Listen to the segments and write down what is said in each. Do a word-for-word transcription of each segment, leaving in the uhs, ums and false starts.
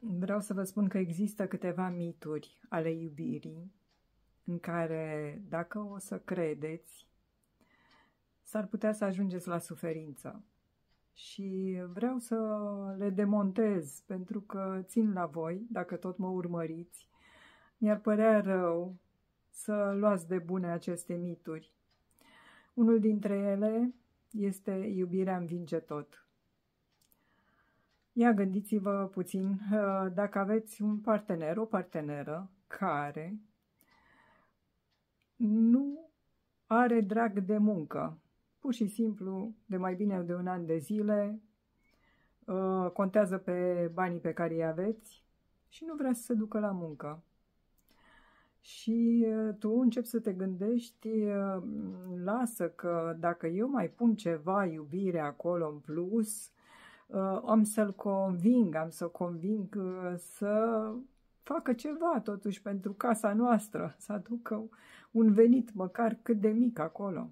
Vreau să vă spun că există câteva mituri ale iubirii în care, dacă o să credeți, s-ar putea să ajungeți la suferință. Și vreau să le demontez, pentru că țin la voi, dacă tot mă urmăriți. Mi-ar părea rău să luați de bune aceste mituri. Unul dintre ele este iubirea învinge tot. Ia gândiți-vă puțin dacă aveți un partener, o parteneră care nu are drag de muncă, pur și simplu, de mai bine de un an de zile, contează pe banii pe care îi aveți și nu vrea să se ducă la muncă. Și tu începi să te gândești, lasă că dacă eu mai pun ceva iubire acolo în plus, am să-l conving, am să conving să facă ceva totuși pentru casa noastră, să aducă un venit măcar cât de mic acolo.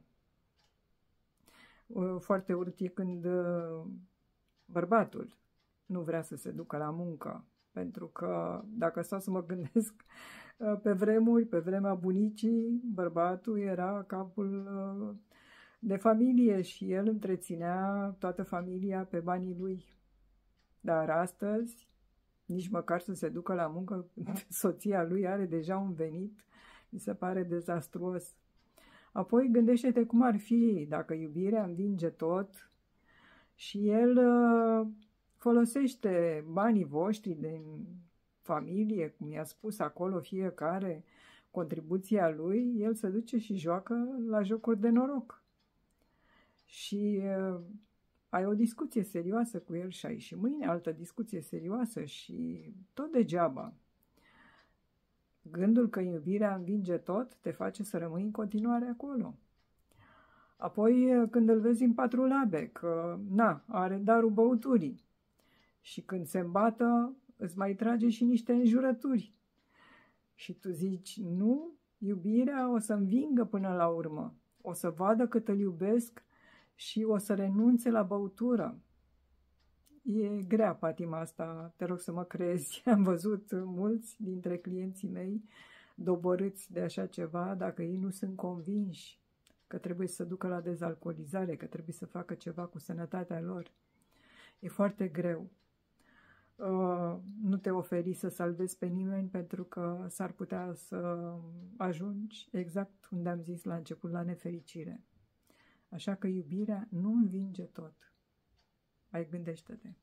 Foarte urât e când bărbatul nu vrea să se ducă la muncă, pentru că dacă stau să mă gândesc, pe vremuri, pe vremea bunicii, bărbatul era capul de familie și el întreținea toată familia pe banii lui. Dar astăzi, nici măcar să se ducă la muncă, soția lui are deja un venit, mi se pare dezastruos. Apoi gândește-te cum ar fi dacă iubirea învinge tot și el folosește banii voștri din familie, cum i-a spus acolo fiecare, contribuția lui, el se duce și joacă la jocuri de noroc. Și uh, ai o discuție serioasă cu el și ai și mâine altă discuție serioasă și tot degeaba. Gândul că iubirea învinge tot te face să rămâi în continuare acolo. Apoi când îl vezi în patru labe, că na, are darul băuturii și când se îmbată îți mai trage și niște înjurături. Și tu zici, nu, iubirea o să învingă până la urmă, o să vadă cât îl iubesc și o să renunțe la băutură. E grea patima asta, te rog să mă crezi. Am văzut mulți dintre clienții mei doborâți de așa ceva dacă ei nu sunt convinși că trebuie să ducă la dezalcoolizare, că trebuie să facă ceva cu sănătatea lor. E foarte greu. Uh, nu te oferi să salvezi pe nimeni pentru că s-ar putea să ajungi exact unde am zis la început, la nefericire. Așa că iubirea nu învinge tot. Mai gândește-te.